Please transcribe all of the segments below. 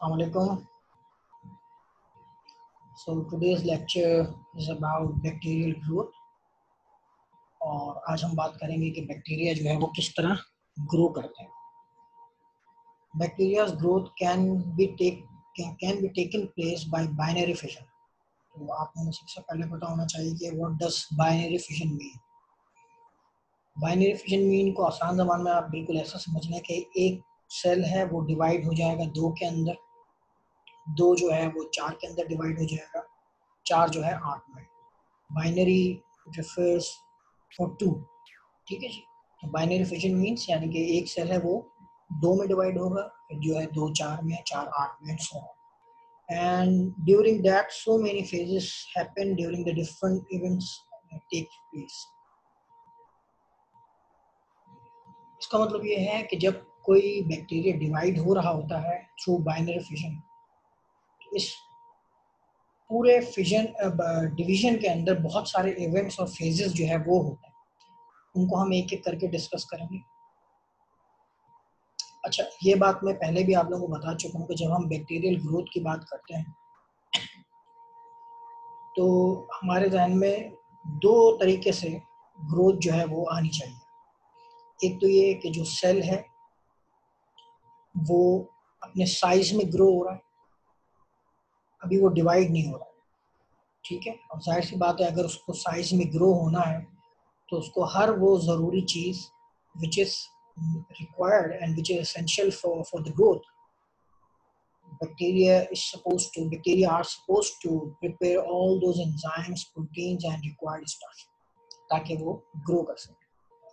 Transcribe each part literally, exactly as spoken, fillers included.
Assalamualaikum. So today's lecture is about bacterial growth और आज हम बात करेंगे कि बैक्टीरिया जो है वो किस तरह ग्रो करते हैं. Bacteria's growth can be take can, can be taken place by binary fission. तो आपको सबसे पहले पता होना चाहिए कि what does binary fission mean. Binary fission mean को आसान ज़बान में आप बिल्कुल ऐसा समझना कि एक सेल है वो डिवाइड हो जाएगा दो के अंदर, दो जो है वो चार के अंदर डिवाइड हो जाएगा, चार जो है आठ में. Binary refers for two. ठीक है जी. तो बाइनरी फिजन मीन्स यानी कि एक सेल है वो दो में डिवाइड होगा, फिर जो है दो चार में, चार आठ में, so on. And during that so many phases happen during the different events take place. इसका मतलब ये है कि जब कोई बैक्टीरिया डिवाइड हो रहा होता है थ्रू बाइनरी फिजन, इस पूरे फिजन डिवीजन के अंदर बहुत सारे इवेंट्स और फेजेस जो है वो होते हैं. उनको हम एक एक करके डिस्कस करेंगे. अच्छा, ये बात मैं पहले भी आप लोगों को बता चुका हूँ कि जब हम बैक्टीरियल ग्रोथ की बात करते हैं तो हमारे जहन में दो तरीके से ग्रोथ जो है वो आनी चाहिए. एक तो ये कि जो सेल है वो अपने साइज में ग्रो हो रहा है, अभी वो डिवाइड नहीं हो रहा है. ठीक है. और जाहिर सी बात है अगर उसको साइज में ग्रो होना है तो उसको हर वो ज़रूरी चीज़ which is required and which is essential for for the growth, bacteria is supposed to bacteria are supposed to prepare all those enzymes, proteins and required stuff ताकि वो ग्रो कर सके.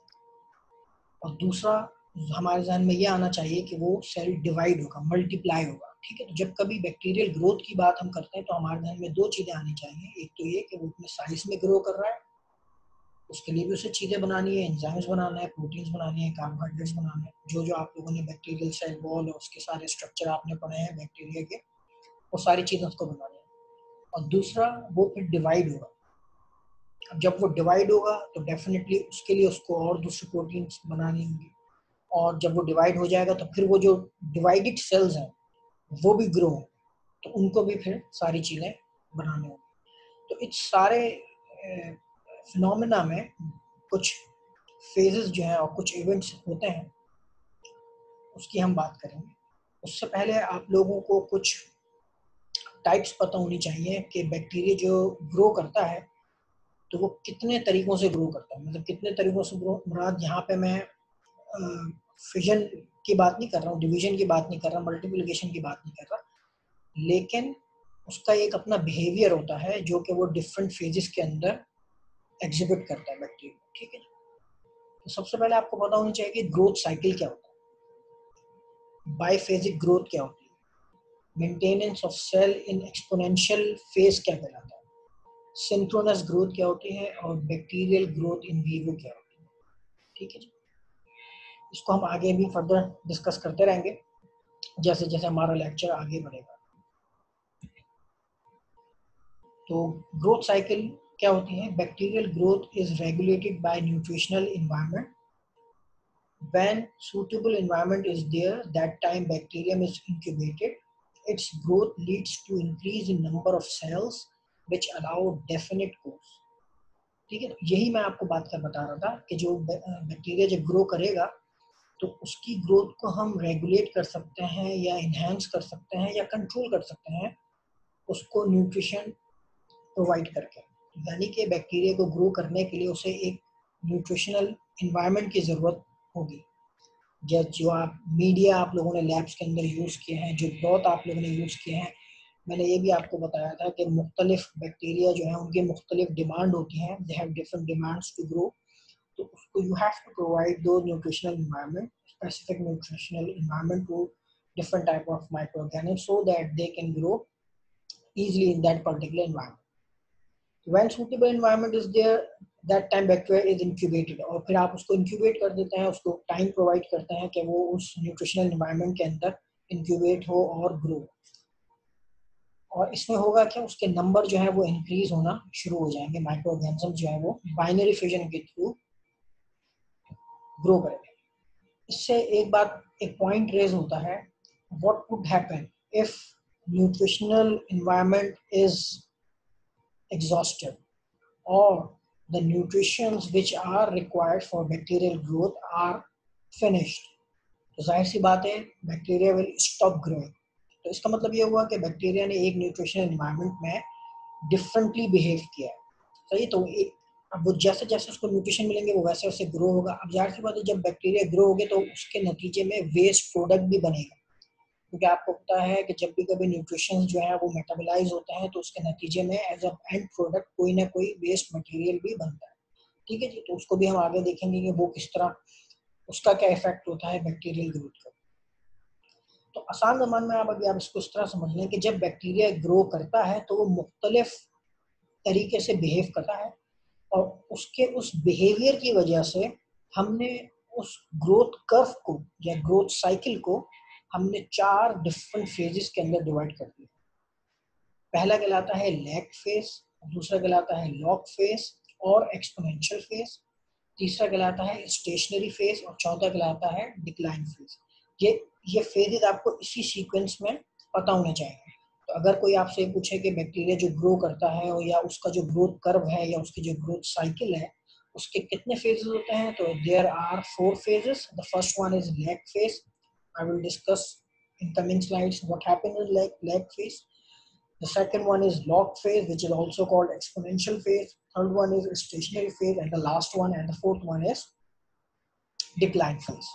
और दूसरा हमारे ज़हन में ये आना चाहिए कि वो सेल डिवाइड होगा, मल्टीप्लाई होगा. ठीक है. तो जब कभी बैक्टीरियल ग्रोथ की बात हम करते हैं तो हमारे ज़हन में दो चीज़ें आनी चाहिए. एक तो ये कि वो अपने साइज में ग्रो कर रहा है, उसके लिए भी उसे चीज़ें बनानी है, एंजाइम्स बनाना है, प्रोटीन्स बनानी है, कार्बोहाइड्रेट्स बनाना है. जो जो आप लोगों ने बैक्टीरियल सेल वॉल और उसके सारे स्ट्रक्चर आपने पढ़े हैं बैक्टीरिया के, वो सारी चीज़ें उसको बनानी है. और दूसरा वो फिर डिवाइड होगा. अब जब वो डिवाइड होगा तो डेफिनेटली उसके लिए उसको और दूसरी प्रोटीन्स बनानी होंगी. और जब वो डिवाइड हो जाएगा तो फिर वो जो डिवाइडेड सेल्स हैं वो भी ग्रो होंगे, तो उनको भी फिर सारी चीज़ें बनानी होंगी. तो इस सारे फिनोमेना में कुछ फेजेस जो हैं और कुछ इवेंट्स होते हैं, उसकी हम बात करेंगे. उससे पहले आप लोगों को कुछ टाइप्स पता होनी चाहिए कि बैक्टीरिया जो ग्रो करता है तो वो कितने तरीकों से ग्रो करता है. मतलब कितने तरीकों से ग्रो, मुराद यहाँ पे मैं फिजन की बात नहीं कर रहा हूँ, डिवीजन की बात नहीं कर रहा, मल्टीप्लिकेशन की बात नहीं कर रहा, लेकिन उसका एक अपना बिहेवियर होता है जो कि वो डिफरेंट फेजेस के अंदर एग्जिबिट करता है बैक्टीरिया. ठीक है. तो सबसे पहले आपको पता होनी चाहिए कि ग्रोथ साइकिल क्या होता है, बाइफेजिक ग्रोथ क्या होती है, maintenance of cell in exponential phase क्या कहलाता है, सिंक्रोनस ग्रोथ क्या होती है और बैक्टीरियल ग्रोथ इन वीवो क्या होती है. ठीक है जी. इसको हम आगे भी फर्दर डिस्कस करते रहेंगे जैसे जैसे हमारा लेक्चर आगे बढ़ेगा. तो ग्रोथ साइकिल क्या होती है. Bacterial growth is regulated by nutritional environment. When suitable environment is there, that time bacterium is incubated. Its growth leads to increase in number of cells which allow definite course. ठीक है. यही मैं आपको बात कर बता रहा था कि जो बैक्टीरिया जब ग्रो करेगा तो उसकी ग्रोथ को हम रेगुलेट कर सकते हैं या इन्हेंस कर सकते हैं या कंट्रोल कर सकते हैं उसको न्यूट्रिशन प्रोवाइड करके. यानी कि बैक्टीरिया को ग्रो करने के लिए उसे एक न्यूट्रिशनल इन्वायरमेंट की ज़रूरत होगी. जब जो आप मीडिया आप लोगों ने लैब्स के अंदर यूज़ किए हैं, जो ब्रॉथ आप लोगों ने यूज़ किए हैं, मैंने ये भी आपको बताया था कि मुख्तलिफ बैक्टीरिया जो है उनकी मुख्तलिफ डिमांड होती हैं. They have different demands to grow. तो उसको यू हैव टू प्रोवाइड दो nutritional environment, specific nutritional environment to different type of microorganisms so that they can grow easily in that particular environment. When suitable environment is there, that time bacteria is incubated. और फिर आप उसको incubate कर देते हैं, उसको time provide करते हैं कि वो उस न्यूट्रिशनल इन्वायरमेंट के अंदर इंक्यूबेट हो और ग्रो. और इसमें होगा कि उसके नंबर जो है वो इंक्रीज होना शुरू हो जाएंगे. माइक्रो ऑर्गेनिज्म जो है वो बाइनरी फिजन के थ्रू ग्रो करेंगे. इससे एक बात एक पॉइंट रेज होता है, what would happen if nutritional environment is exhausted or the nutrients which are required for bacterial growth are finished, तो जाहिर सी बात है बैक्टीरिया विल स्टॉप ग्रोइंग। तो इसका मतलब ये हुआ कि बैक्टीरिया ने एक न्यूट्रिशनल एनवायरनमेंट में डिफरेंटली बिहेव किया है, सही। तो एक अब वो जैसे जैसे उसको न्यूट्रिशन मिलेंगे वो वैसे वैसे ग्रो होगा। अब जाहिर सी बात है जब बैक्टीरिया ग्रो होगे तो उसके नतीजे में वेस्ट प्रोडक्ट भी बनेगा, क्योंकि आपको पता है कि जब भी कभी न्यूट्रिशन जो है वो मेटाबोलाइज होते हैं तो उसके नतीजे में एज अ एंड प्रोडक्ट कोई ना कोई वेस्ट मटेरियल भी बनता है, ठीक है जी। तो उसको भी हम आगे देखेंगे कि वो किस तरह उसका क्या इफेक्ट होता है बैक्टीरियल ग्रोथ का। तो आसान ज़बान में आप अभी आप इसको इस तरह समझ लें कि जब बैक्टीरिया ग्रो करता है तो वो मुख्तलिफ तरीके से बिहेव करता है और उसके उस बिहेवियर की वजह से हमने उस ग्रोथ कर्व को या ग्रोथ साइकिल को हमने चार डिफरेंट फेजेस के अंदर डिवाइड कर दिया। पहला कहलाता है लैग फेज, दूसरा कहलाता है लॉग फेज और एक्सपोनेंशियल फेज, तीसरा कहलाता है स्टेशनरी फेज और चौथा कहलाता है डिक्लाइन फेज। ये ये फेजेस आपको इसी सीक्वेंस में पता होने चाहिए। तो अगर कोई आपसे पूछे कि बैक्टीरिया जो ग्रो करता है या उसका जो ग्रोथ कर्व है या उसकी जो ग्रोथ साइकिल है उसके कितने फेजेस होते हैं, तो there are four phases. The first one is lag phase. I will discuss in coming slides what happens in lag, lag phase. The second one is log phase, which is also called exponential phase. Third one is stationary phase, and the last one and the fourth one is decline phase.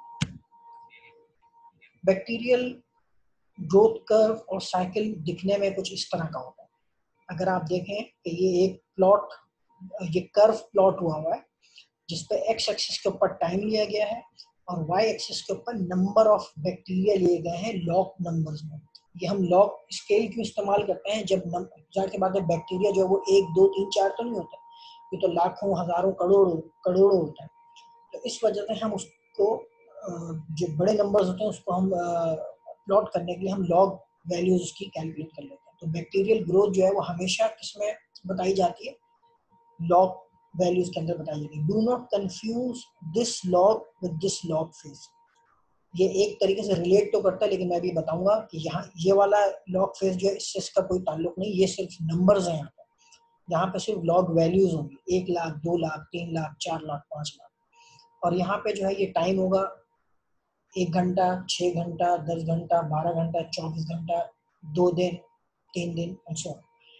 Bacterial growth curve और cycle दिखने में कुछ इस तरह का होता है। अगर आप देखें कि ये एक प्लॉट, ये कर्व प्लॉट हुआ हुआ है जिसपे एक्स एक्सिस के ऊपर टाइम लिया गया है और वाई एक्सिस के ऊपर नंबर ऑफ बैक्टीरिया लिए गए हैं लॉग नंबर्स में। ये हम लॉग स्केल क्यों इस्तेमाल करते हैं, जब जाहिर सी बात है बैक्टीरिया जो है वो एक दो तीन चार तो नहीं होता, ये तो लाखों हजारों करोड़ों करोड़ों होता है। तो इस वजह से हम उसको जो बड़े नंबर्स होते हैं उसको हम प्लॉट करने के लिए हम लॉग वैल्यूज उसकी कैलकुलेट कर लेते हैं। तो बैक्टीरियल ग्रोथ जो है वो हमेशा किसमें बताई जाती है, लॉग वैल्यूज के अंदर बताई जाती है। Do not confuse this log with this log phase. ये एक तरीके से रिलेट तो करता है लेकिन मैं अभी बताऊंगा कि यहाँ ये वाला लॉग फेज जो है इससे इसका कोई ताल्लुक नहीं, ये सिर्फ नंबर्स हैं। यहाँ पे यहाँ पे सिर्फ लॉग वैल्यूज होंगी, एक लाख दो लाख तीन लाख चार लाख पाँच लाख, और यहाँ पे जो है ये टाइम होगा एक घंटा छः घंटा दस घंटा बारह घंटा चौबीस घंटा दो दिन तीन दिन और सो।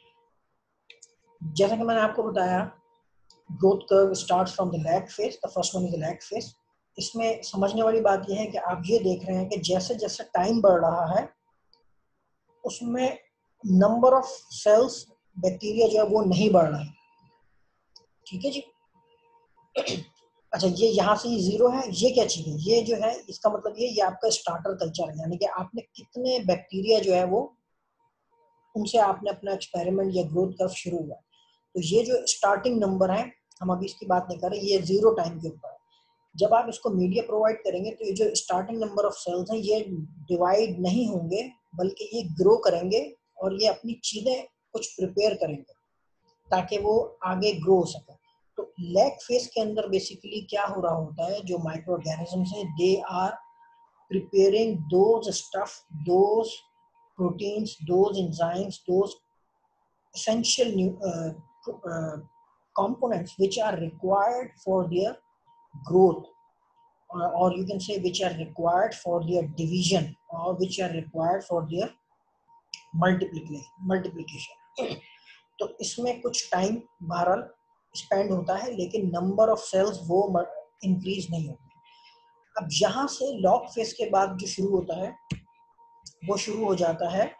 जैसा कि मैंने आपको बताया growth curve starts from the lag phase. The first one is the lag phase. इसमें समझने वाली बात यह है कि आप ये देख रहे हैं कि जैसे जैसे टाइम बढ़ रहा है उसमें नंबर ऑफ सेल्स बैक्टीरिया जो है वो नहीं बढ़ रहा है, ठीक है जी। अच्छा, ये यहाँ से ये जीरो है, ये क्या चीज़ है, ये जो है इसका मतलब ये ये आपका स्टार्टर कल्चर है, यानी कि आपने कितने बैक्टीरिया जो है वो उनसे आपने अपना एक्सपेरिमेंट या ग्रोथ कर्व शुरू हुआ। तो ये जो स्टार्टिंग नंबर है हम अभी इसकी बात नहीं कर रहे, ये जीरो टाइम के ऊपर है। जब आप इसको मीडिया प्रोवाइड करेंगे तो ये जो स्टार्टिंग नंबर ऑफ सेल्स हैं ये डिवाइड नहीं होंगे बल्कि ये ग्रो करेंगे और ये अपनी चीज़ें कुछ प्रिपेयर करेंगे ताकि वो आगे ग्रो हो सके। तो लैग फेज के अंदर बेसिकली क्या हो रहा होता है, जो माइक्रो ऑर्गेनिजम्स हैं they are preparing those stuff, those proteins, those enzymes, those essential new, uh, uh, components which are required for their growth, or, or you can say which are required for their division or which are required for their multiplication multiplication तो इसमें कुछ time बहरहाल spend होता है लेकिन number of cells वो increase नहीं होती। अब यहाँ से लॉग फेज के बाद जो शुरू होता है वो शुरू हो जाता है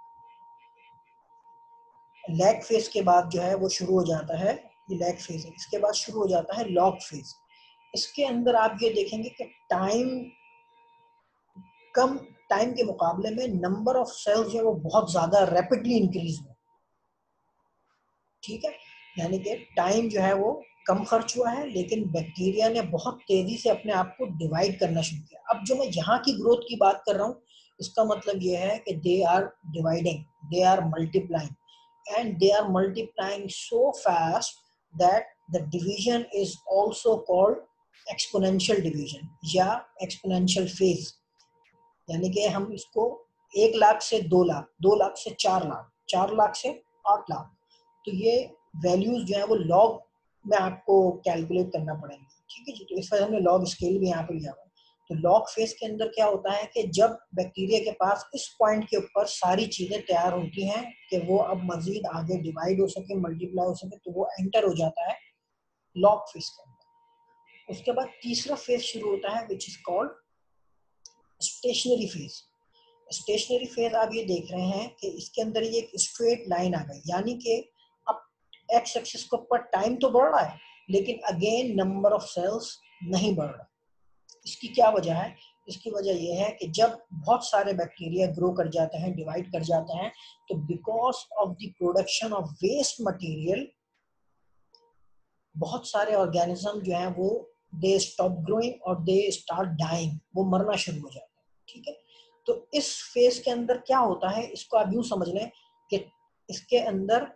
लैग फेज के बाद जो है वो शुरू हो जाता है, ये लैग फेज है, इसके बाद शुरू हो जाता है लॉग फेज। इसके अंदर आप ये देखेंगे कि टाइम कम, टाइम के मुकाबले में नंबर ऑफ सेल्स जो है वो बहुत ज्यादा रैपिडली इंक्रीज हुआ, ठीक है। यानी कि टाइम जो है वो कम खर्च हुआ है लेकिन बैक्टीरिया ने बहुत तेजी से अपने आप को डिवाइड करना शुरू किया। अब जो मैं यहाँ की ग्रोथ की बात कर रहा हूँ इसका मतलब ये है कि they are dividing, they are multiplying and they are multiplying so fast that the division is also called exponential division या exponential phase। यानी कि हम इसको एक लाख से दो लाख, दो लाख से चार लाख, चार लाख से आठ लाख। तो ये वैल्यूज जो है वो लॉग में आपको कैलकुलेट करना पड़ेगा, ठीक है जी। तो इस वजह हमने लॉग स्केल भी यहाँ पे लिया हुआ है। तो लॉग फेज के अंदर क्या होता है कि जब बैक्टीरिया के पास इस पॉइंट के ऊपर सारी चीजें तैयार होती हैं कि वो अब मजीद आगे डिवाइड हो सके, मल्टीप्लाई हो सके, तो वो एंटर हो जाता है लॉग फेज के अंदर। उसके बाद तीसरा फेज शुरू होता है which is called stationary phase. Stationary phase आप ये देख रहे हैं कि इसके अंदर ये एक स्ट्रेट लाइन आ गई, यानी कि अब एक्स एक्सिस के ऊपर टाइम तो बढ़ रहा है लेकिन अगेन नंबर ऑफ सेल्स नहीं बढ़ रहा। इसकी क्या वजह है? इसकी वजह यह है कि जब बहुत सारे बैक्टीरिया ग्रो कर जाते हैं, डिवाइड कर जाते हैं, तो because of the production of waste material बहुत सारे ऑर्गेनिज्म जो हैं वो दे स्टॉप ग्रोइंग और दे स्टार्ट डाइंग, वो मरना शुरू हो जाते हैं, ठीक है। तो इस फेज के अंदर क्या होता है, इसको आप यूं समझ लें कि इसके अंदर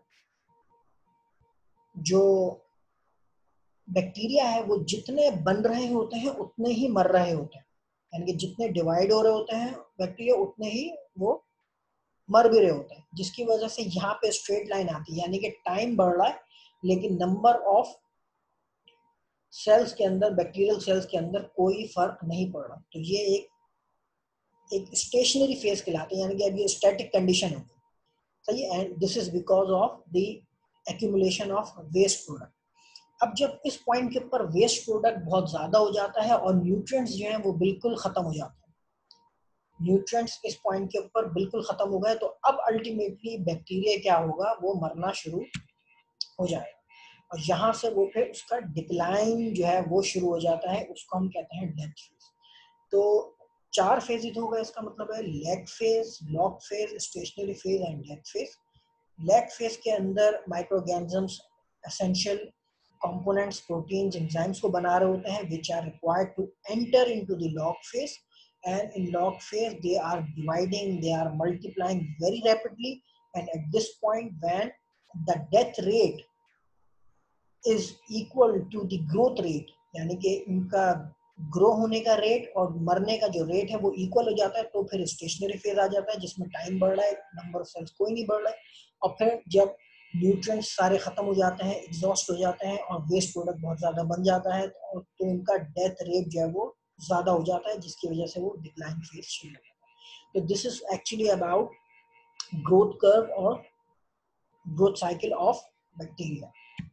जो बैक्टीरिया है वो जितने बन रहे होते हैं उतने ही मर रहे होते हैं, यानी कि जितने डिवाइड हो रहे होते हैं बैक्टीरिया उतने ही वो मर भी रहे होते हैं, जिसकी वजह से यहाँ पे स्ट्रेट लाइन आती है, यानी कि टाइम बढ़ रहा है लेकिन नंबर ऑफ सेल्स के अंदर, बैक्टीरियल सेल्स के अंदर कोई फर्क नहीं पड़ रहा। तो ये एक एक स्टेशनरी फेज कहलाते हैं, यानी कि अब ये स्टैटिक कंडीशन होगी, सही है। And this is because of the accumulation of waste product. अब जब इस पॉइंट के ऊपर वेस्ट प्रोडक्ट बहुत ज्यादा हो जाता है और न्यूट्रिएंट्स जो हैं वो बिल्कुल खत्म हो जाते हैं, न्यूट्रिएंट्स इस पॉइंट के ऊपर बिल्कुल खत्म हो गए, तो अब अल्टीमेटली बैक्टीरिया क्या होगा, वो मरना शुरू हो जाएगा और यहाँ से वो फिर उसका डिक्लाइन जो है वो शुरू हो जाता है, उसको हम कहते हैं डेथ फेज। तो चार फेजेस हो गए, इसका मतलब है lag phase, log phase, stationary phase and death phase. Lag phase के अंदर microorganisms essential components, proteins, enzymes को बना रहे होते हैं which are required to enter into the log phase, and in log phase they are dividing, they are multiplying very rapidly, and at this point when the death rate is equal to the growth rate, यानी कि इनका grow होने का rate और मरने का जो rate है वो इक्वल हो जाता है, तो फिर स्टेशनरी फेज आ जाता है जिसमें टाइम बढ़ रहा है, नंबर ऑफ सेल्स कोई नहीं बढ़ रहा है, और फिर जब न्यूट्रिएंट्स सारे खत्म हो जाते हैं, एग्जॉस्ट हो जाते हैं और वेस्ट प्रोडक्ट बहुत ज्यादा बन जाता है, तो, तो उनका डेथ रेट जो है वो ज्यादा हो जाता है, जिसकी वजह से वो डिक्लाइन फेज शुरू हो जाता है। तो this is actually about growth curve और ग्रोथ साइकिल ऑफ बैक्टीरिया।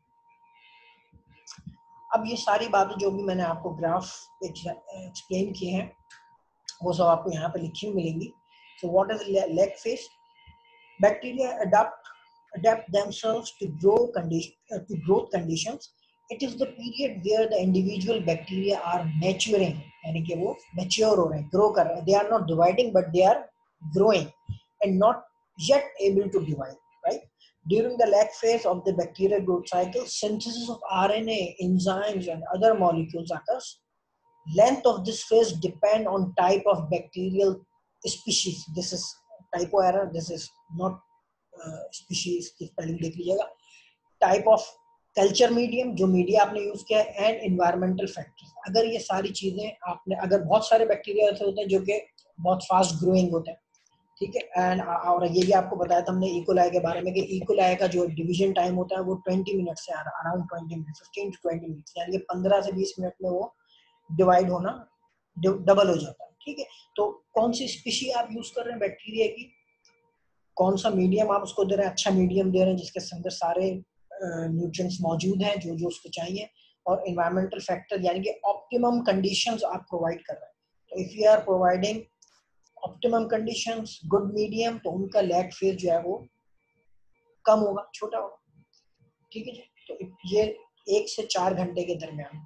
अब ये सारी बातें जो भी मैंने आपको ग्राफ एक्सप्लेन किए हैं वो सब आपको यहाँ पे लिखी हुई मिलेंगी। So what is lag phase? Bacteria adopt adapt themselves to grow condition uh, to growth conditions. It is the period where the individual bacteria are maturing, यानी कि वो mature हो रहे हैं, grow कर रहे हैं, they are not dividing but they are growing and not yet able to divide, right? During the lag phase of the bacterial growth cycle, synthesis of R N A, enzymes and other molecules occurs. Length of this phase depend on type of bacterial species. This is typo error, this is not species की spelling देख लीजिएगा। Type of culture medium, जो media आपने use किया है, and environmental factors. अगर ये सारी चीजें आपने, अगर बहुत सारे बैक्टीरिया ऐसे होते हैं जो कि बहुत फास्ट ग्रोइंग होते हैं, ठीक है, एंड और ये भी आपको बताया था हमने इकोलाई के बारे में कि इकोलाई का जो डिवीजन टाइम होता है वो ट्वेंटी मिनट से around twenty minute fifteen to twenty minute, यानी कि पंद्रह से बीस मिनट में वो डिवाइड होना डबल हो जाता है, ठीक है। तो कौन सी स्पीशी आप यूज कर रहे हैं बैक्टीरिया की, कौन सा मीडियम आप उसको दे रहे हैं, अच्छा मीडियम दे रहे हैं जिसके अंदर सारे न्यूट्रिएंट्स मौजूद हैं जो जो उसको चाहिए, और एनवायरमेंटल फैक्टर यानी कि ऑप्टिमम कंडीशंस आप प्रोवाइड कर रहे हैं। तो if you are providing optimum conditions, good medium, तो उनका लैग फेज जो है वो कम होगा, छोटा होगा, ठीक है जी। तो ये एक से चार घंटे के दरमियान।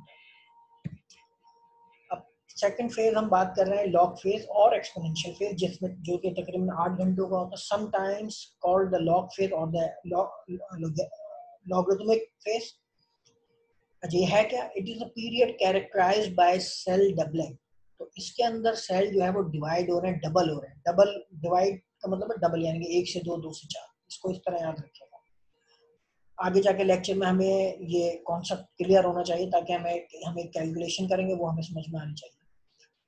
सेकंड फेज हम बात कर रहे हैं लॉग फेज और एक्सपोनेंशियल फेज, जिसमें जो कि तकरीबन आठ घंटों का होता है, sometimes called the log phase और द लॉगरिथमिक फेज। ये है क्या? It is a period characterized by cell doubling. तो इसके अंदर सेल जो है वो डिवाइड हो रहे हैं, डबल हो रहे हैं। डबल डिवाइड का मतलब है डबल, यानी कि एक से दो, दो से चार। इसको इस तरह याद रखिएगा, आगे जाके लेक्चर में हमें ये कॉन्सेप्ट क्लियर होना चाहिए ताकि हमें हमें कैलकुलेशन करेंगे वो हमें समझ में आनी चाहिए।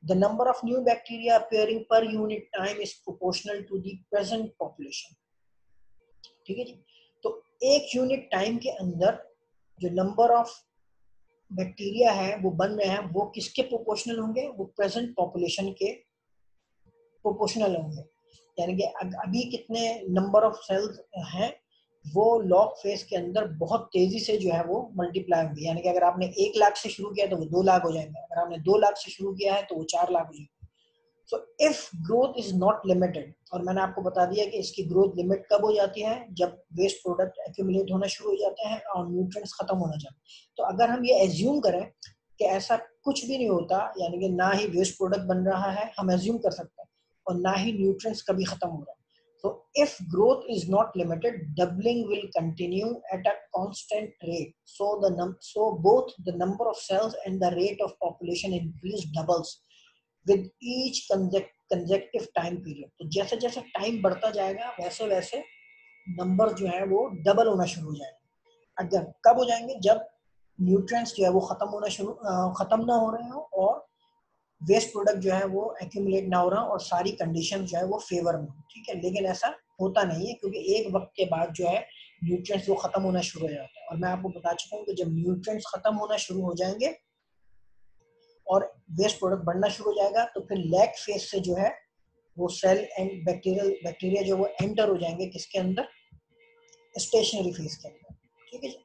The number of new bacteria appearing per unit time is proportional to the present population. ठीक है जी। तो एक यूनिट टाइम के अंदर जो नंबर ऑफ बैक्टीरिया है वो बन रहे हैं वो किसके प्रोपोर्शनल होंगे, वो प्रेजेंट पॉपुलेशन के प्रोपोर्शनल होंगे। यानी कि अभी कितने नंबर ऑफ सेल्स हैं वो लॉग फेज के अंदर बहुत तेजी से जो है वो मल्टीप्लाई होंगे। यानी कि अगर आपने एक लाख से शुरू किया तो वो दो लाख हो जाएंगे, अगर आपने दो लाख से शुरू किया है तो वो चार लाख हो जाएंगे। So if growth is not limited, और मैंने आपको बता दिया कि इसकी ग्रोथ लिमिट कब हो जाती है, जब वेस्ट प्रोडक्ट एक्यूमुलेट होना शुरू हो जाते हैं और न्यूट्रिएंट्स खत्म होना जाते हैं। तो अगर हम ये एज्यूम करें कि ऐसा कुछ भी नहीं होता, यानी कि ना ही वेस्ट प्रोडक्ट बन रहा है, हम एज्यूम कर सकते हैं, और ना ही न्यूट्रिएंट्स कभी खत्म हो रहा है। So if growth is not limited, doubling will continue at a constant rate. So the num so both the number of cells and the rate of population increase doubles with each consecutive time period. तो जैसे जैसे time बढ़ता जाएगा वैसे वैसे number जो है वो डबल होना शुरू हो जाएंगे। अगर कब हो जाएंगे, जब न्यूट्रिएंट्स जो है वो खत्म होना शुरू खत्म ना हो रहे हो और वेस्ट प्रोडक्ट जो है वो एक्यूमुलेट ना हो रहा और सारी कंडीशन जो है वो फेवर में, ठीक है। लेकिन ऐसा होता नहीं है क्योंकि एक वक्त के बाद जो है न्यूट्रिएंट्स वो खत्म होना शुरू हो जाता है। और मैं आपको बता चुका हूँ कि जब न्यूट्रिएंट्स खत्म होना शुरू हो जाएंगे और वेस्ट प्रोडक्ट बढ़ना शुरू हो जाएगा तो फिर लैग फेज से जो है वो सेल एंड बैक्टीरियल बैक्टीरिया जो वो एंटर हो जाएंगे किसके अंदर, स्टेशनरी फेज के अंदर, ठीक है जी।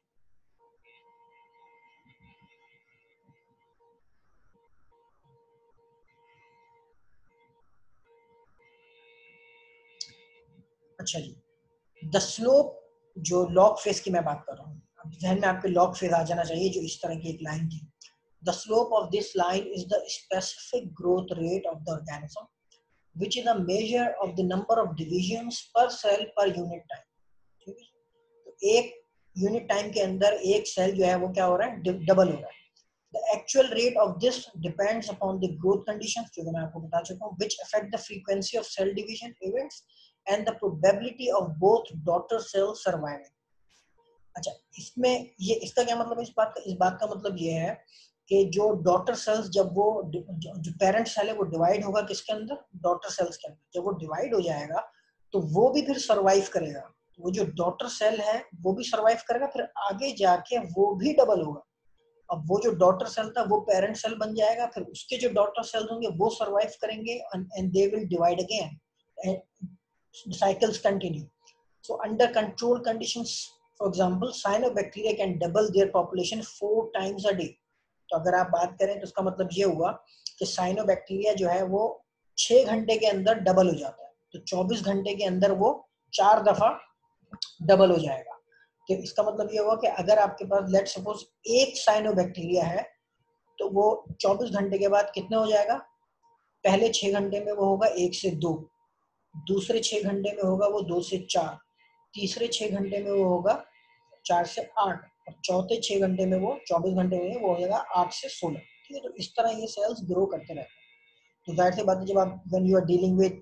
अच्छा जी, द स्लोप, जो लॉग फेज की मैं बात कर रहा हूँ, अब ध्यान में आपके लॉग फेज आ जाना चाहिए जो इस तरह की एक लाइन थी। The slope of this line is the specific growth rate of the organism, which is a measure of the number of divisions per cell per unit time. ठीक है, तो एक यूनिट टाइम के अंदर एक सेल जो है वो क्या हो रहा है, डबल हो रहा है। The actual rate of this depends upon the growth conditions, जो मैं आपको बता चुका हूँ, which affect the frequency of cell division events and the probability of both daughter cells surviving. अच्छा, इसमें ये इसका क्या मतलब है, इस बात का इस बात का मतलब ये है कि जो डॉटर सेल्स जब वो जो, जो पेरेंट सेल है वो डिवाइड होगा किसके अंदर, डॉटर सेल्स के अंदर। जब वो डिवाइड हो जाएगा तो वो भी फिर सरवाइव करेगा, वो जो डॉटर सेल है वो भी सरवाइव करेगा, फिर आगे जाके वो भी डबल होगा। अब वो जो डॉटर सेल था वो पेरेंट सेल बन जाएगा, फिर उसके जो डॉटर सेल्स होंगे वो सरवाइव करेंगे and they will divide again, cycles continue. So under control conditions, for example cyanobacteria can double their population four times a day. तो अगर आप बात करें तो उसका मतलब ये हुआ कि साइनोबैक्टीरिया जो है वो छह घंटे के अंदर डबल हो जाता है, तो चौबीस घंटे के अंदर वो चार दफा डबल हो जाएगा। तो इसका मतलब ये हुआ कि अगर आपके पास लेट सपोज एक साइनोबैक्टीरिया है तो वो चौबीस घंटे के बाद कितने हो जाएगा, पहले छह घंटे में वो होगा एक से दो, दूसरे छह घंटे में होगा वो दो से चार, तीसरे छह घंटे में वो होगा चार से आठ, और चौथे छह घंटे में वो चौबीस घंटे में वो हो जाएगा आठ से सोलह। ठीक है, तो इस तरह ये सेल्स ग्रो करते रहते हैं। तो जाहिर सी बात है जब आप when you are dealing with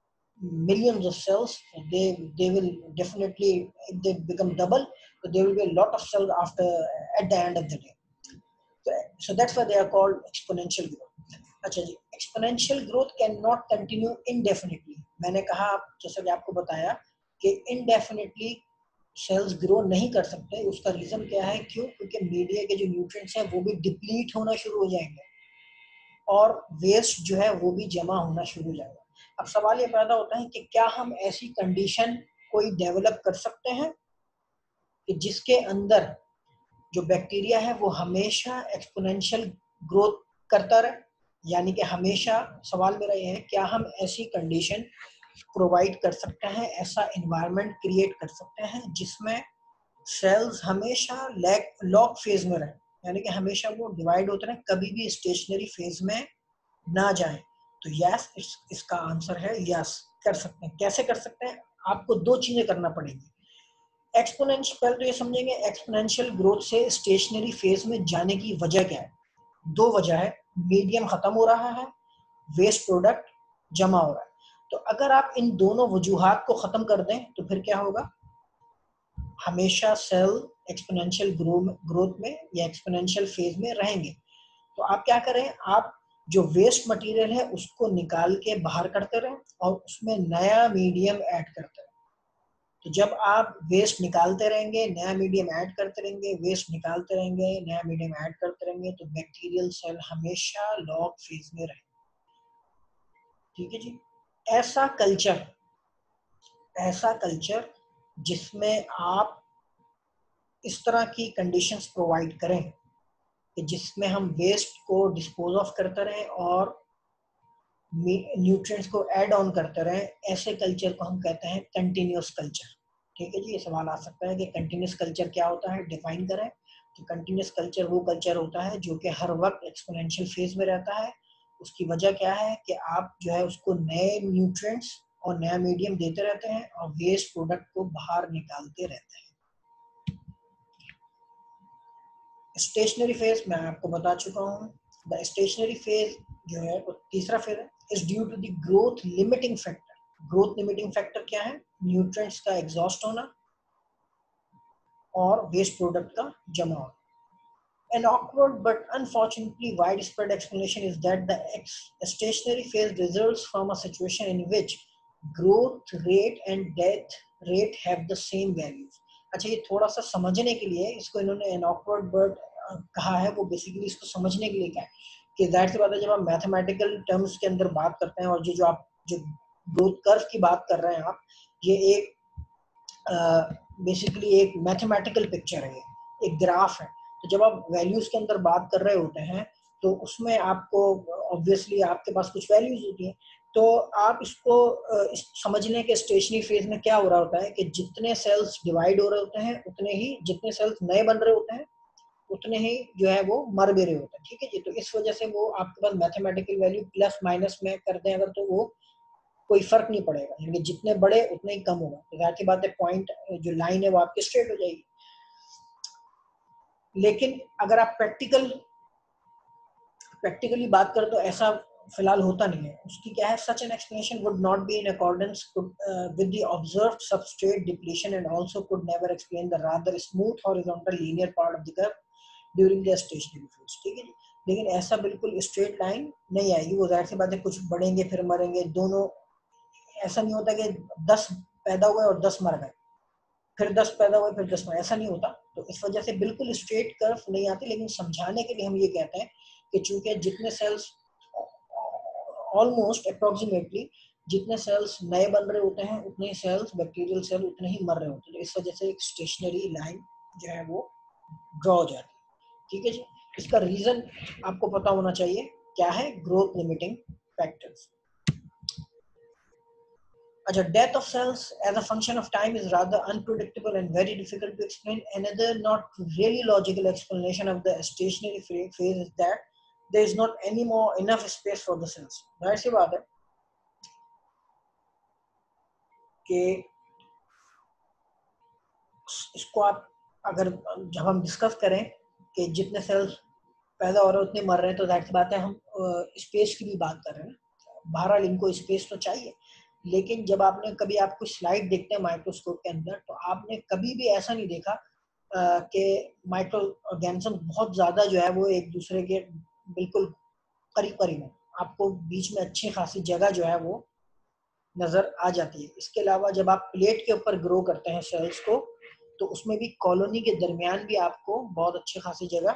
millions of cells, they they will definitely, if they become double, so there will be a lot of cells after at the end of the day. So, so that's why they are called exponential growth. अच्छा जी, exponential growth cannot continue indefinitely. मैंने कहा जैसा कि आपको बताया कि indefinitely cells grow नहीं कर सकते। उसका रीजन क्या है, क्यों? क्योंकि मीडिया के जो न्यूट्रिएंट्स हैं वो भी डिप्लीट होना शुरू हो जाएंगे और वेस्ट जो है वो भी जमा होना शुरू हो जाएगा। अब सवाल ये पैदा होता है कि क्या हम ऐसी कंडीशन कोई डेवलप कर सकते हैं कि जिसके अंदर जो बैक्टीरिया है वो हमेशा एक्सपोनेंशियल ग्रोथ करता रहे, यानी कि हमेशा, सवाल मेरा ये है क्या हम ऐसी कंडीशन प्रोवाइड कर सकते हैं, ऐसा एनवायरनमेंट क्रिएट कर सकते हैं जिसमें सेल्स हमेशा लैग लॉग फेज में रहे, यानी कि हमेशा वो डिवाइड होते रहे, कभी भी स्टेशनरी फेज में ना जाए। तो यस, इस, इसका आंसर है यस, कर सकते हैं। कैसे कर सकते हैं? आपको दो चीजें करना पड़ेगी। एक्सपोनेंशियल, पहले तो ये समझेंगे एक्सपोनेंशियल ग्रोथ से स्टेशनरी फेज में जाने की वजह क्या है। दो वजह है, मीडियम खत्म हो रहा है, वेस्ट प्रोडक्ट जमा हो रहा है। तो अगर आप इन दोनों वजूहात को खत्म कर दें तो फिर क्या होगा, हमेशा सेल एक्सपोनेंशियल ग्रोथ में या एक्सपोनेंशियल फेज में रहेंगे। तो आप क्या करें, आप जो वेस्ट मटेरियल है उसको निकाल के बाहर करते रहें और उसमें नया मीडियम ऐड करते रहें। तो जब आप वेस्ट निकालते रहेंगे, नया मीडियम ऐड करते रहेंगे, वेस्ट निकालते रहेंगे, नया मीडियम ऐड करते रहेंगे, तो बैक्टीरियल सेल हमेशा लॉग फेज में रहेंगे। ठीक है जी। ऐसा कल्चर ऐसा कल्चर जिसमें आप इस तरह की कंडीशंस प्रोवाइड करें कि जिसमें हम वेस्ट को डिस्पोज ऑफ करते रहें और न्यूट्रिएंट्स को ऐड ऑन करते रहें, ऐसे कल्चर को हम कहते हैं कंटिन्यूअस कल्चर। ठीक है जी। ये सवाल आ सकता है कि कंटिन्यूअस कल्चर क्या होता है, डिफाइन करें। तो कंटिन्यूअस कल्चर वो कल्चर होता है जो कि हर वक्त एक्सपोनेंशियल फेज में रहता है। उसकी वजह क्या है कि आप जो है उसको नए न्यूट्रिएंट्स और नया मीडियम देते रहते हैं और वेस्ट प्रोडक्ट को बाहर निकालते रहते हैं। स्टेशनरी फेज मैं आपको बता चुका हूँ। द स्टेशनरी फेज जो है वो तीसरा फेज है, is due to the growth limiting factor. Growth limiting factor क्या है? न्यूट्रिएंट्स का एग्जॉस्ट होना और वेस्ट प्रोडक्ट का जमा होना। An awkward but unfortunately widespread explanation is that the stationary phase results from a situation in which growth rate and death rate have the same values. अच्छा, ये थोड़ा सा समझने के लिए इसको इन्होंने an awkward but कहा है। वो बेसिकली इसको समझने के लिए क्या है कि जाहिर सी बात है, जब आप मैथमेटिकल टर्म्स के अंदर बात करते हैं और जो जो आप जो ग्रोथ कर्व की बात कर रहे हैं आप, ये एक बेसिकली uh, एक मैथमेटिकल पिक्चर है, एक ग्राफ है। तो जब आप वैल्यूज के अंदर बात कर रहे होते हैं तो उसमें आपको ऑब्वियसली आपके पास कुछ वैल्यूज होती हैं। तो आप इसको इस समझने के स्टेशनरी फेज में क्या हो रहा होता है कि जितने सेल्स डिवाइड हो रहे होते हैं उतने ही, जितने सेल्स नए बन रहे होते हैं उतने ही जो है वो मर भी रहे होते हैं। ठीक है जी। तो इस वजह से वो आपके पास मैथमेटिकल वैल्यू प्लस माइनस में कर दें अगर, तो वो कोई फर्क नहीं पड़ेगा, यानी जितने बड़े उतने ही कम होगा। तो जाहिर सी बात है पॉइंट जो लाइन है वो आपकी स्ट्रेट हो जाएगी। लेकिन अगर आप प्रैक्टिकल प्रैक्टिकली बात करें तो ऐसा फिलहाल होता नहीं है। उसकी क्या है, such an explanation would not be in accordance with the observed substrate depletion and also could never explain the rather smooth horizontal linear part of the curve during the stationary phase. ठीक है जी। लेकिन ऐसा बिल्कुल straight line नहीं आएगी। वो जाहिर सी बात है कुछ बढ़ेंगे फिर मरेंगे, दोनों। ऐसा नहीं होता कि दस पैदा हुए और दस मर गए, फिर दस पैदा हुए फिर दस मर, ऐसा नहीं होता। तो इस वजह से बिल्कुल स्ट्रेट कर्व नहीं आती। लेकिन समझाने के लिए हम ये कहते हैं कि चूंकि जितने सेल्स ऑलमोस्ट अप्रोक्सीमेटली जितने सेल्स नए बन रहे होते हैं उतने ही सेल्स बैक्टीरियल सेल उतने ही मर रहे होते हैं। इस वजह से एक स्टेशनरी लाइन जो है वो ड्रॉ हो जाती है। ठीक है जी। इसका रीजन आपको पता होना चाहिए क्या है, ग्रोथ लिमिटिंग फैक्टर्स। अच्छा, death of cells as a function of time is rather unpredictable and very difficult to explain. Another not really logical explanation of the stationary phase is that there is not any more enough space for the cells. जाहिर सी बात है कि इसको आप अगर जब हम discuss करें कि जितने सेल्स पैदा हो रहे हैं उतने मर रहे हैं, तो जाहिर सी बात है हम स्पेस की भी बात कर रहे हैं। बहरहाल इनको स्पेस तो चाहिए, लेकिन जब आपने कभी आप कुछ स्लाइड देखते हैं माइक्रोस्कोप के अंदर, तो आपने कभी भी ऐसा नहीं देखा कि माइक्रो ऑर्गेनिज्म बहुत ज़्यादा जो है वो एक दूसरे के बिल्कुल करीब करीब है। आपको बीच में अच्छी खासी जगह जो है वो नज़र आ जाती है। इसके अलावा जब आप प्लेट के ऊपर ग्रो करते हैं सेल्स को, तो उसमें भी कॉलोनी के दरमियान भी आपको बहुत अच्छी खासी जगह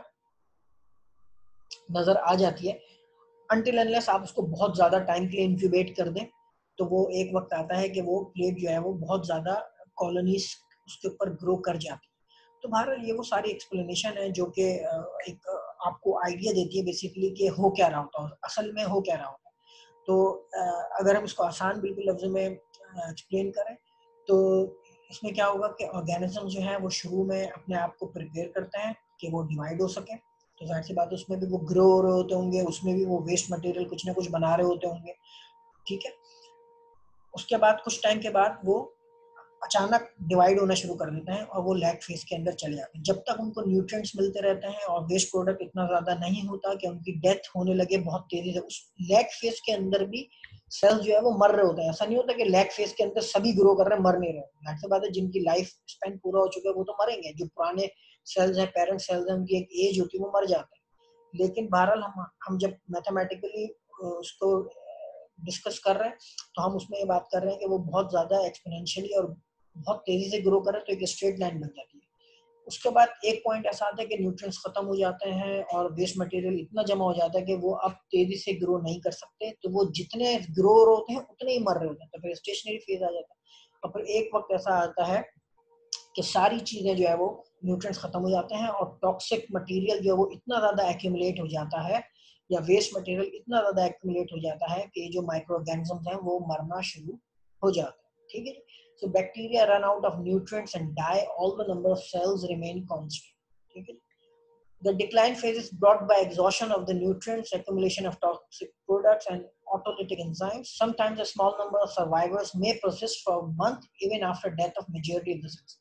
नज़र आ जाती है। अनटिल अनलेस आप उसको बहुत ज़्यादा टाइम के लिए इंक्यूबेट कर दें, तो वो एक वक्त आता है कि वो प्लेट जो है वो बहुत ज़्यादा कॉलोनीज उसके ऊपर ग्रो कर जाती है। तो बहरहाल ये वो सारी एक्सप्लेनेशन है जो कि एक आपको आइडिया देती है बेसिकली कि हो क्या रहा होता है, असल में हो क्या रहा होता है। तो अगर हम इसको आसान बिल्कुल लफ्ज़ में एक्सप्लेन करें तो इसमें क्या होगा कि ऑर्गेनिज्म जो है वो शुरू में अपने आप को प्रिपेयर करते हैं कि वो डिवाइड हो सके। तो जाहिर सी बात है उसमें भी वो ग्रो हो रहे होते होंगे, उसमें भी वो वेस्ट मटेरियल कुछ ना कुछ बना रहे होते होंगे। ठीक है। उसके बाद कुछ टाइम के बाद वो अचानक डिवाइड होना शुरू कर देते हैं और वो लैग फेज के अंदर चले जाते हैं। जब तक उनको न्यूट्रिएंट्स मिलते रहते हैं और वेस्ट प्रोडक्ट इतना ज़्यादा नहीं होता कि उनकी डेथ होने लगे बहुत तेज़ी से, उस लैग फेज के अंदर भी सेल्स जो है वो मर रहे होते हैं। ऐसा नहीं होता कि लैग फेज के अंदर सभी ग्रो कर रहे हैं, मर नहीं रहे। जाहिर सी बात है जिनकी लाइफ स्पेन पूरा हो चुका है वो तो मरेंगे। जो पुराने सेल्स हैं, पेरेंट सेल्स हैं, उनकी एक एज होती है, वो मर जाते हैं। लेकिन बहरहाल हम हम जब मैथमेटिकली उसको डिस्कस कर रहे हैं तो हम उसमें ये बात कर रहे हैं कि वो बहुत ज़्यादा एक्सपोनेंशियली और बहुत तेज़ी से ग्रो कर रहे हैं, तो एक स्ट्रेट लाइन बन जाती है। उसके बाद एक पॉइंट ऐसा आता है कि न्यूट्रिएंट्स खत्म हो जाते हैं और वेस्ट मटेरियल इतना जमा हो जाता है कि वो अब तेजी से ग्रो नहीं कर सकते, तो वो जितने ग्रो होते हैं उतने ही मर रहे होते हैं, तो फिर स्टेशनरी फेज आ जाता है। और फिर एक वक्त ऐसा आता है कि सारी चीजें जो है वो न्यूट्रिएंट्स खत्म हो जाते हैं और टॉक्सिक मटेरियल जो है वो इतना ज्यादा एक्यूमुलेट हो जाता है, या वेस्ट मटेरियल इतना ज्यादा एक्यूमुलेट हो जाता है कि जो माइक्रो ऑर्गेनिजम्स हैं वो मरना शुरू हो जाते हैं। ठीक है, so bacteria run out of nutrients and die, all the number of cells remain constant. ठीक है, the decline phase is brought by exhaustion of the nutrients, accumulation of toxic products and autolytic enzymes. Sometimes a small number of survivors may persist for a month even after death of majority of the cells.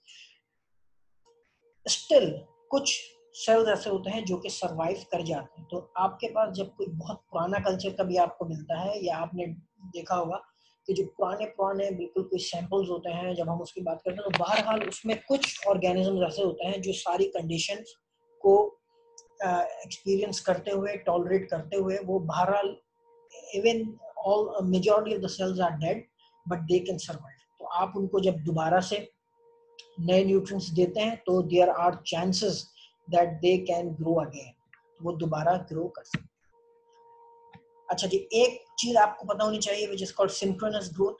Still कुछ cells ऐसे होते हैं जो कि survive कर जाते हैं। तो आपके पास जब कोई बहुत पुराना कल्चर कभी आपको मिलता है, या आपने देखा होगा कि जो पुराने पुराने बिल्कुल कुछ सैंपल्स होते हैं, जब हम उसकी बात करते हैं तो बहरहाल उसमें कुछ ऑर्गेनिज्म ऐसे होते हैं जो सारी कंडीशंस को एक्सपीरियंस uh, करते हुए, टॉलरेट करते हुए, वो बहरहाल even all majority of the cells are dead but they can survive. तो आप उनको जब दोबारा से नए न्यूट्रिएंट्स देते हैं तो there are chances that they can grow again, वो दोबारा ग्रो कर सकते हैं। अच्छा जी, एक चीज आपको पता होनी चाहिए which is called synchronous growth.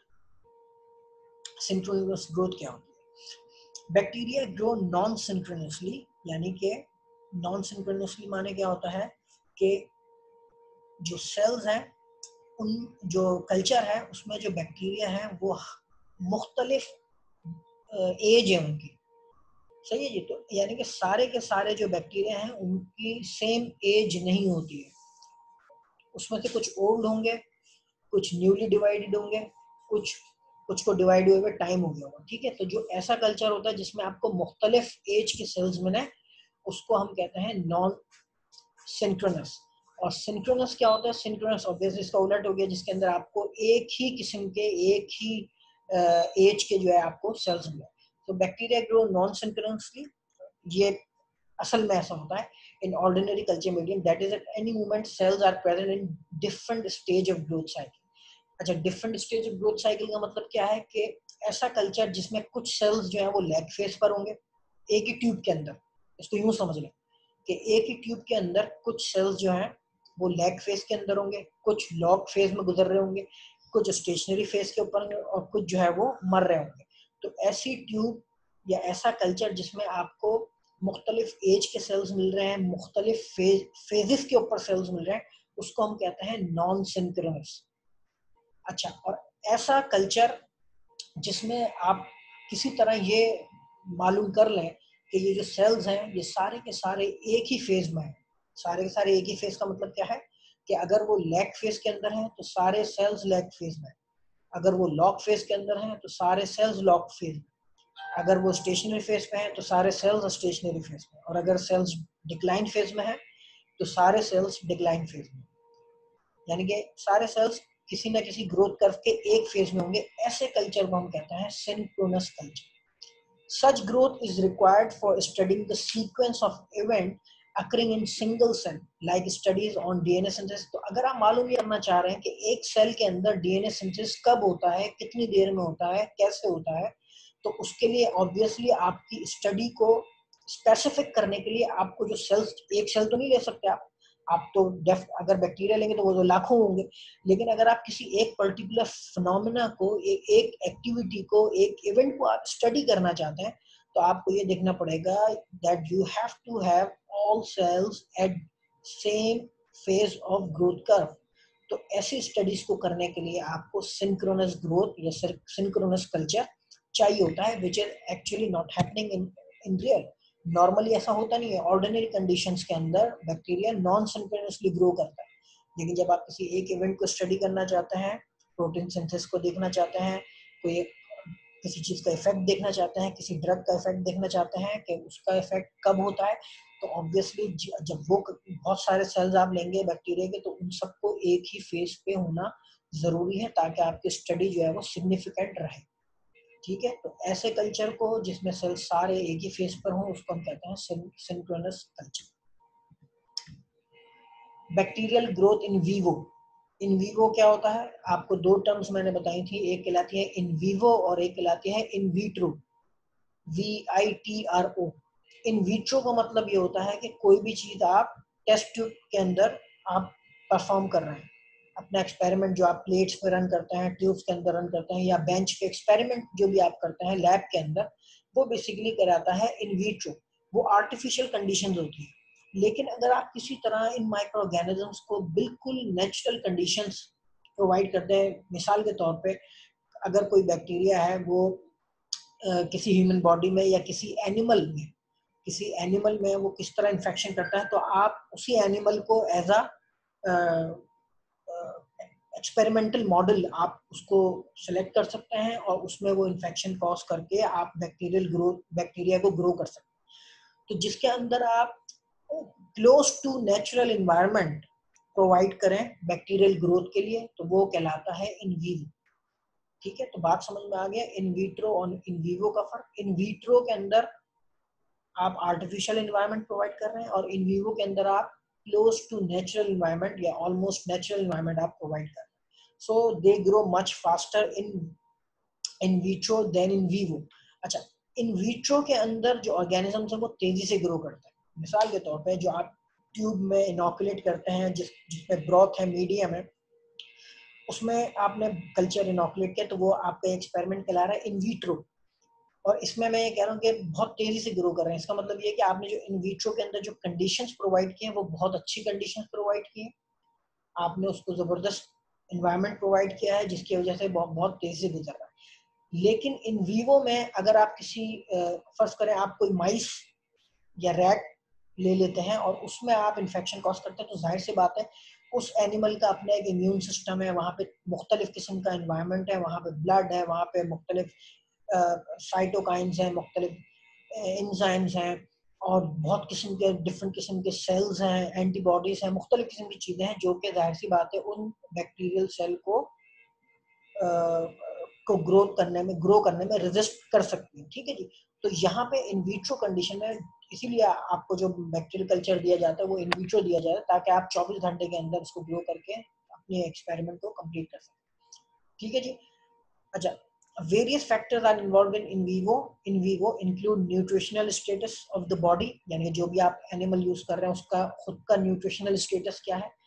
Synchronous growth क्या होती है? बैक्टीरिया ग्रो नॉन सिंक्रोनसली, यानी कि नॉन सिंक्रोनसली माने क्या होता है कि जो सेल्स हैं, उन जो कल्चर है उसमें जो बैक्टीरिया है वो मुख्तलिफ एज है उनकी, सही है जी। तो यानी कि सारे के सारे जो बैक्टीरिया हैं उनकी सेम एज नहीं होती है, उसमें से कुछ ओल्ड होंगे, कुछ न्यूली डिवाइडेड होंगे, कुछ कुछ को डिवाइड हुए टाइम हो गया होगा। ठीक है, तो जो ऐसा कल्चर होता है जिसमें आपको मुख्तलिफ एज के सेल्स मिले, उसको हम कहते हैं नॉन सिंक्रोनस। और सिंक्रोनस क्या होता है? सिंक्रोनस ऑब्वियसली इसका उलट हो गया, जिसके अंदर आपको एक ही किस्म के, एक ही एज के जो है आपको सेल्स मिले। तो बैक्टीरिया ग्रो नॉन सिंक्रोनसली, ये असल में ऐसा होता है in ordinary culture medium, that is at any moment cells are present in different stage of growth cycle. अच्छा, different stage of growth cycle का मतलब क्या है कि ऐसा कल्चर जिसमें कुछ सेल्स जो है वो लैग फेज पर होंगे एक ही ट्यूब के अंदर। इसको यूं समझ लें कि एक ही ट्यूब के अंदर कुछ सेल्स जो हैं वो लैग फेज के अंदर होंगे, कुछ लॉग फेज में गुजर रहे होंगे, कुछ स्टेशनरी फेज के ऊपर होंगे और कुछ जो है वो मर रहे होंगे। तो ऐसी ट्यूब या ऐसा कल्चर जिसमें आपको मुख्तलिफ एज के सेल्स मिल रहे हैं, मुख्तलिफ फेज फेजेस के ऊपर सेल्स मिल रहे हैं, उसको हम कहते हैं नॉन सिंक्रोनस। अच्छा, और ऐसा कल्चर जिसमें आप किसी तरह ये मालूम कर लें कि ये जो सेल्स हैं ये सारे के सारे एक ही फेज में हैं। सारे के सारे एक ही फेज का मतलब क्या है कि अगर वो लैग फेज के अंदर हैं तो सारे सेल्स लैग फेज में, अगर वो लॉग फेज के अंदर हैं तो सारे सेल्स लॉग फेज में, अगर वो स्टेशनरी फेज पे हैं तो सारे सेल्स स्टेशनरी फेज में, और अगर सेल्स डिक्लाइन फेज में है तो सारे सेल्स डिक्लाइन फेज में। यानी कि सारे सेल्स किसी न किसी ग्रोथ कर्व के एक फेज में होंगे। ऐसे कल्चर को हम कहते हैं synchronous culture. Such growth is required for studying the sequence of event occurring in single cell, like studies on D N A synthesis। तो अगर आप मालूम करना चाह रहे हैं कि एक सेल के अंदर डीएनए सिंथेसिस कब होता है, कितनी देर में होता है, कैसे होता है, तो उसके लिए ऑब्वियसली आपकी स्टडी को स्पेसिफिक करने के लिए आपको जो सेल्स, एक सेल तो नहीं ले सकते आप आप तो डेफ अगर बैक्टीरिया लेंगे तो वो तो लाखों होंगे, लेकिन अगर आप किसी एक पर्टिकुलर फिनोमेना को, एक एक एक्टिविटी को, एक इवेंट को आप स्टडी करना चाहते हैं, तो आपको ये देखना पड़ेगा that you have to have all cells at same phase of growth curve. तो ऐसी स्टडीज को करने के लिए आपको सिंक्रोनस ग्रोथ या सिंक्रोनस कल्चर चाहिए होता है, which is actually not happening in in real. Normally ऐसा होता नहीं है। ऑर्डिनरी कंडीशंस के अंदर बैक्टीरिया नॉन सिंक्रोनसली ग्रो करता है, लेकिन जब आप किसी एक इवेंट को स्टडी करना चाहते हैं, प्रोटीन सिंथेसिस को देखना चाहते हैं, कोई किसी चीज का इफेक्ट देखना चाहते हैं, किसी ड्रग का इफेक्ट देखना चाहते हैं कि उसका इफेक्ट कब होता है, तो ऑब्वियसली जब वो बहुत सारे सेल्स आप लेंगे बैक्टीरिया के, तो उन सबको एक ही फेज पे होना जरूरी है ताकि आपकी स्टडी जो है वो सिग्निफिकेंट रहे। ठीक है, तो ऐसे कल्चर को जिसमें सेल सारे एक ही फेज पर हों उसको हम कहते हैं synchronous culture. Bacterial growth in vivo. In vivo क्या होता है? आपको दो टर्म्स मैंने बताई थी, एक कहलाती है इन वीवो और एक कहलाती है in vitro, V I T R O. In vitro का मतलब ये होता है कि कोई भी चीज आप टेस्ट ट्यूब के अंदर आप परफॉर्म कर रहे हैं, अपना एक्सपेरिमेंट जो आप प्लेट्स पे रन करते हैं, ट्यूब्स के अंदर रन करते हैं, या बेंच पे एक्सपेरिमेंट जो भी आप करते हैं लैब के अंदर, वो बेसिकली कराता है इन विट्रो। वो आर्टिफिशियल कंडीशंस होती है। लेकिन अगर आप किसी तरह इन माइक्रो ऑर्गेनिजम्स को बिल्कुल नेचुरल कंडीशंस प्रोवाइड करते हैं, मिसाल के तौर पे अगर कोई बैक्टीरिया है वो uh, किसी ह्यूमन बॉडी में या किसी एनिमल में किसी एनिमल में वो किस तरह इन्फेक्शन करता है, तो आप उसी एनिमल को एज अ एक्सपेरिमेंटल मॉडल आप उसको सेलेक्ट कर सकते हैं और उसमें वो इन्फेक्शन कॉज करके आप बैक्टीरियल ग्रोथ बैक्टीरिया को ग्रो कर सकते हैं। तो जिसके अंदर आप close to natural environment provide करें बैक्टीरियल ग्रोथ के लिए, तो वो कहलाता है इन वीवो। ठीक है, तो बात समझ में आ गया इन विट्रो और इन वीवो का फर्क। इन विट्रो के अंदर आप आर्टिफिशियल इन्वायरमेंट प्रोवाइड कर रहे हैं और इन वीवो के अंदर आप क्लोज टू नेचुरल इन्वायरमेंट या ऑलमोस्ट नेचुरल इन्वायरमेंट आप प्रोवाइड कर रहे हैं। So they grow much faster in in vitro than in vivo. अच्छा, इन विट्रो के अंदर जो ऑर्गेनिजम्स हैं वो तेजी से ग्रो करते हैं। मिसाल के तौर पे जो आप ट्यूब में इनोकुलेट करते हैं, जिस जिसमें ब्रॉथ है, मीडियम है, उसमें आपने कल्चर इनोकुलेट किया, तो वो आपका एक्सपेरिमेंट कहला रहा है इन विट्रो। और इसमें मैं ये कह रहा हूँ कि बहुत तेजी से ग्रो कर रहे हैं। इसका मतलब ये है कि आपने जो इन विट्रो के अंदर जो कंडीशंस प्रोवाइड किए हैं वो बहुत अच्छी कंडीशंस प्रोवाइड किए हैं, आपने उसको जबरदस्त एनवायरनमेंट प्रोवाइड किया है जिसकी वजह से बहुत बहुत तेजी से गुजर रहा है। लेकिन इन वीवो में अगर आप किसी फर्ज करें आप कोई माइस या रैट ले लेते हैं और उसमें आप इन्फेक्शन कॉज करते हैं, तो जाहिर सी बात है उस एनिमल का अपना एक इम्यून सिस्टम है, वहाँ पे मुख्तलिफ किस्म का इन्वायरमेंट है, वहाँ पे ब्लड है, वहाँ पे मुख्तलिफ साइटोकाइंस हैं, मुख्तलिफ एंजाइम्स हैं और बहुत किस्म के डिफरेंट किस्म के सेल्स हैं, एंटीबॉडीज हैं, मुख्तलिफ किस्म की चीज़ें हैं जो कि जाहिर सी बात है उन बैक्टीरियल सेल को आ, को ग्रोथ करने में ग्रो करने में रेजिस्ट कर सकती है। ठीक है जी। तो यहाँ पे इन विट्रो कंडीशन है, इसीलिए आपको जो बैक्टीरियल कल्चर दिया जाता है वो इन विट्रो दिया जाता है ताकि आप चौबीस घंटे के अंदर उसको ग्रो करके अपने एक्सपेरिमेंट को कंप्लीट कर सकें। ठीक है जी। अच्छा, various factors are involved in in vivo in vivo include nutritional status of the body, यानी जो भी आप एनिमल यूज कर रहे हैं उसका खुद का न्यूट्रिशनल स्टेटस क्या है,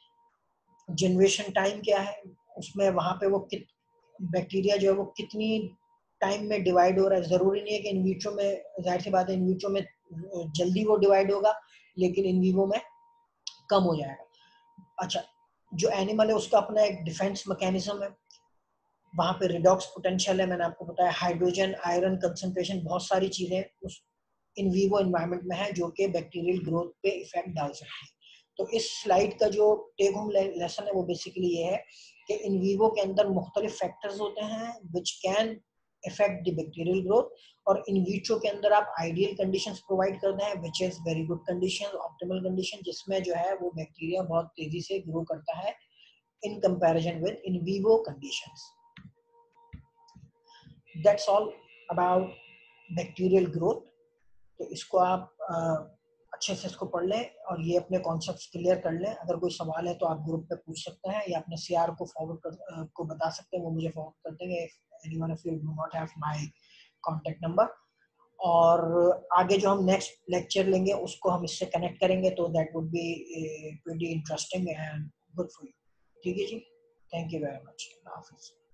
जनरेशन टाइम क्या है, उसमें वहाँ पे वो कित बैक्टीरिया जो है वो कितनी टाइम में डिवाइड हो रहा है। जरूरी नहीं है कि इन विट्रो में, जाहिर सी बात है इन विट्रो में जल्दी वो डिवाइड होगा लेकिन इन विवो में कम हो जाएगा। अच्छा, जो एनिमल है उसका अपना एक डिफेंस मैकेनिज्म है, वहाँ पे रिडॉक्स पोटेंशियल है, मैंने आपको बताया, हाइड्रोजन आयरन कंसंट्रेशन, बहुत सारी चीजें उस इन वीवो एनवायरनमेंट में है जो कि बैक्टीरियल ग्रोथ पे इफेक्ट डाल सकती है। तो इस स्लाइड का जो टेक होम लेसन है वो बेसिकली ये है कि इन वीवो के अंदर मुख्तलिफ फैक्टर्स होते हैं which can effect the bacterial growth, और इन विट्रो के अंदर आप आइडियल कंडीशंस प्रोवाइड करते हैं which is very good condition, optimal condition, जिसमें जो है वो बैक्टीरिया बहुत तेजी से ग्रो करता है in comparison with in vivo conditions. That's all about bacterial growth. तो इसको आप आ, अच्छे से इसको पढ़ लें और ये अपने कॉन्सेप्ट्स क्लियर कर लें। अगर कोई सवाल है तो आप ग्रुप पे पूछ सकते हैं या अपने सीआर को फॉरवर्ड कर को बता सकते हैं, वो मुझे फॉरवर्ड कर देंगे if anyone of you do not have my contact number। और आगे जो हम नेक्स्ट लेक्चर लेंगे उसको हम इससे कनेक्ट करेंगे, तो that would be pretty interesting and good for you. ठीक है जी, थैंक यू वेरी मच।